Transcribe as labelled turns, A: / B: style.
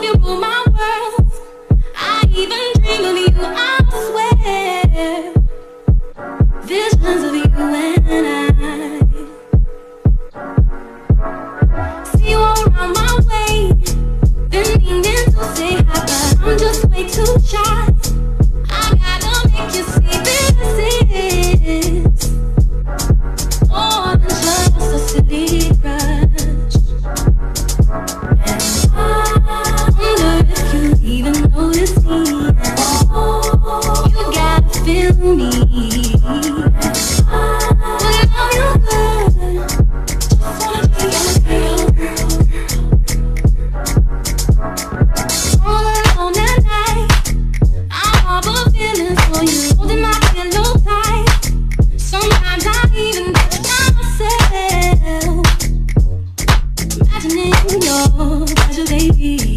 A: you rule my world. I even dream of you, I swear. Visions of you and I. See you all around my way, then meaning to say hi, but I'm just way too shy. I gotta make you see this is more than just a silly crush. And I wonder if you even notice me. You gotta feel me. I love you good. Just wanna be your girl. All alone at night, I harbor feelings for you, holding my pillow tight. Sometimes I even catch myself imagining your pleasure, baby.